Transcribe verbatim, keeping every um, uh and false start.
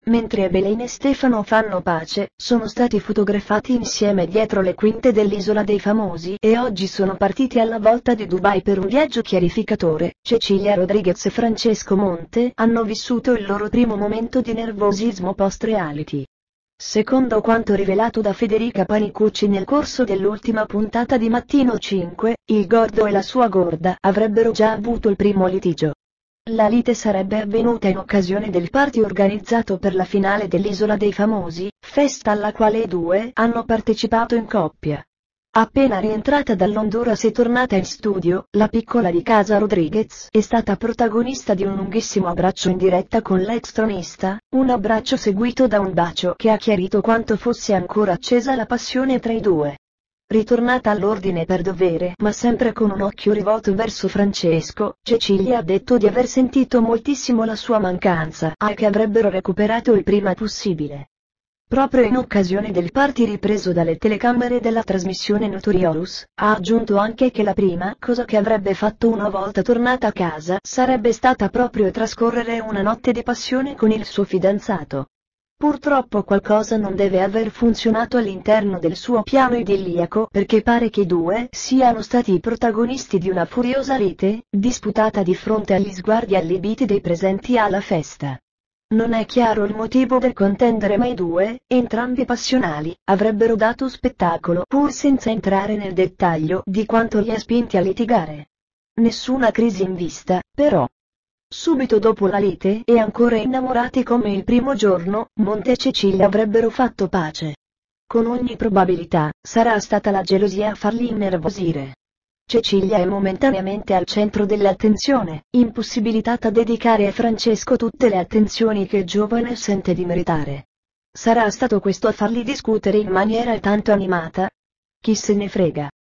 mentre Evelyn e Stefano fanno pace, sono stati fotografati insieme dietro le quinte dell'Isola dei Famosi e oggi sono partiti alla volta di Dubai per un viaggio chiarificatore. Cecilia Rodriguez e Francesco Monte hanno vissuto il loro primo momento di nervosismo post-reality. Secondo quanto rivelato da Federica Panicucci nel corso dell'ultima puntata di Mattino cinque, il Gordo e la sua Gorda avrebbero già avuto il primo litigio. La lite sarebbe avvenuta in occasione del party organizzato per la finale dell'Isola dei Famosi, festa alla quale i due hanno partecipato in coppia. Appena rientrata dall'Honduras e tornata in studio, la piccola di casa Rodriguez è stata protagonista di un lunghissimo abbraccio in diretta con l'ex tronista, un abbraccio seguito da un bacio che ha chiarito quanto fosse ancora accesa la passione tra i due. Ritornata all'ordine per dovere ma sempre con un occhio rivolto verso Francesco, Cecilia ha detto di aver sentito moltissimo la sua mancanza e che avrebbero recuperato il prima possibile. Proprio in occasione del party ripreso dalle telecamere della trasmissione Notorious, ha aggiunto anche che la prima cosa che avrebbe fatto una volta tornata a casa sarebbe stata proprio trascorrere una notte di passione con il suo fidanzato. Purtroppo qualcosa non deve aver funzionato all'interno del suo piano idilliaco perché pare che i due siano stati i protagonisti di una furiosa lite, disputata di fronte agli sguardi allibiti dei presenti alla festa. Non è chiaro il motivo del contendere ma i due, entrambi passionali, avrebbero dato spettacolo pur senza entrare nel dettaglio di quanto li ha spinti a litigare. Nessuna crisi in vista, però. Subito dopo la lite e ancora innamorati come il primo giorno, Monte e Cecilia avrebbero fatto pace. Con ogni probabilità, sarà stata la gelosia a farli innervosire. Cecilia è momentaneamente al centro dell'attenzione, impossibilitata a dedicare a Francesco tutte le attenzioni che il giovane sente di meritare. Sarà stato questo a farli discutere in maniera tanto animata? Chi se ne frega.